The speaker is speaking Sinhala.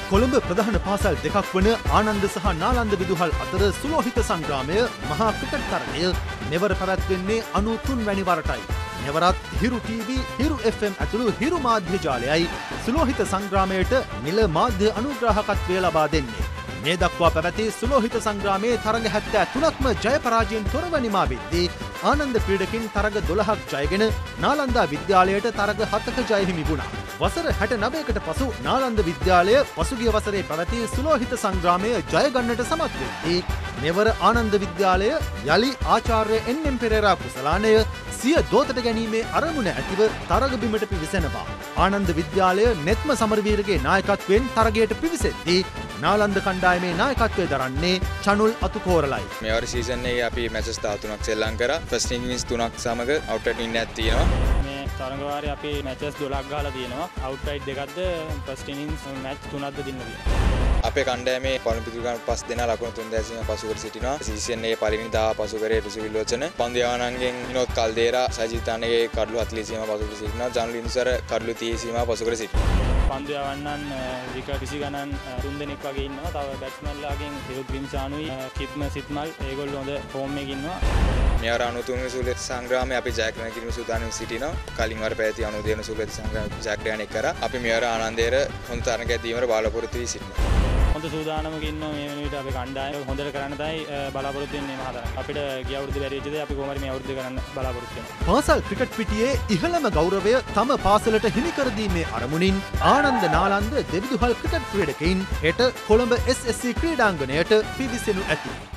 කොළඹ ප්‍රධාන පාසල් දෙකක් වන ආනන්ද සහ නාලන්ද විදුහල් අතර සුලෝහිත සංග්‍රාමය මහා ක්‍රිකට් තරගය මෙවර පැවැත්වෙන්නේ 93 වැනි වරටයි. මෙවරත් හිරු TV, හිරු FM ඇතුළු හිරු මාධ්‍ය ජාලයයි සුලෝහිත සංග්‍රාමයට නිල මාධ්‍ය අනුග්‍රාහකත්වය ලබා දෙන්නේ. මේ දක්වා පැවති සුලෝහිත සංග්‍රාමයේ තරග 73ක්ම ජය පරාජයෙන් තොරව නිමා වෙද්දී ආනන්ද ක්‍රීඩකින් තරග 12ක් ජයගෙන නාලන්දා විද්‍යාලයට තරග 7ක ජය හිමි වුණා. වසර 69කට පසු නාලන්ද විද්‍යාලය පසුගිය වසරේ පැවති සුලෝහිත සංග්‍රාමය ජය ගන්නට සමත් වෙද්දී මෙවර ආනන්ද විද්‍යාලය යලි ආචාර්ය එන්.එම්. පෙරේරා කුසලානය සිය දෝතට ගැනීමේ අරමුණ ඇතිව තරග බිමට පිවිසෙනවා. ආනන්ද විද්‍යාලය නෙත්ම සමරවීරගේ නායකත්වයෙන් තරගයට පිවිසෙද්දී නාලන්ද කණ්ඩායමේ නායකත්වය දරන්නේ චනුල් අතුකෝරලයි. මෙවර සීසන් එකේ අපි මැචස් 13ක් සෙල්ලම් කරා. ෆස්ට් ඉනින්ස් 3ක් සමග අවුට් රයිට් ඉන්නක් තියෙනවා. මේ තරග වාරේ අපි මැචස් 12ක් ගහලා තියෙනවා. අවුට් රයිට් දෙකක්ද ෆස්ට් ඉනින්ස් මැච් 3ක්ද දින්න තියෙනවා. අපේ කණ්ඩායමේ පළමු පිටුගාන 5 දෙනා ලකුණු 3.0 පසු කර සිටිනවා. සීසන් එකේ පළවෙනි දාව පසු කරේ රුසිවිල් වචන. පන්දියාවනන්ගෙන් විනෝද් කල්දේරා සජිතානගේ කඩලු 40 සීමා පසු කර සිටිනවා. ජානුල් ඉන්සර් කඩලු 30 සීමා පසු කර සිටිනවා. පන්දියාවන්නන් විකට් 20 ගණන් 3 දෙනෙක් වගේ ඉන්නවා. තව බැට්ස්මන්ලාගෙන් හිරුත් ග්‍රිම්ෂානුයි කිත්ම සිත්මල් ඒගොල්ලෝ හොඳ ෆෝම් එකේ ඉන්නවා. මෙවර 93 වෙනි සුලෝහිත සංග්‍රාමයේ අපි ජයග්‍රහණය කිරීම සූදානම් සිටිනවා. කලින් වර පැවති 92 වෙනි සුලෝහිත සංග්‍රාමයේ ජයග්‍රහණය කරා. අපි මෙවර ආනන්දේර හොඳ තරගයක් දීමට බලාපොරොත්තු වී සිටිනවා. හොඳ සූදානමක ඉන්නවා මේ වෙන විට අපේ කණ්ඩායම හොඳට කරන්න තමයි බලාපොරොත්තු වෙන්නේ මහතරක්. අපිට ගිය අවුරුද්දේ බැරි වෙච්ච දේ අපි කොහොම හරි මේ අවුරුද්දේ කරන්න බලාපොරොත්තු වෙනවා. පාසල් ක්‍රිකට් පිටියේ ඉහළම ගෞරවය තම පාසලට හිමි කර දීමේ අරමුණින් ආනන්ද නාලන්ද දෙවිදුහල් ක්‍රිකට් ක්‍රීඩකයින් හෙට කොළඹ SSC ක්‍රීඩාංගණයට පිවිසෙනු ඇති.